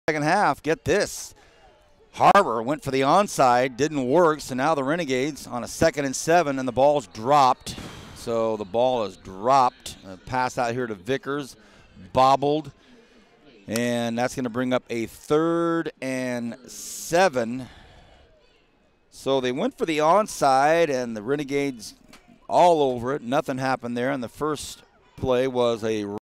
second half. Get this. Harbor went for the onside, didn't work, so now the Renegades on a 2nd and 7, and the ball's dropped. So the ball is dropped. Pass out here to Vickers, bobbled, and that's going to bring up a 3rd and 7. So they went for the onside, and the Renegades all over it. Nothing happened there, and the first play was a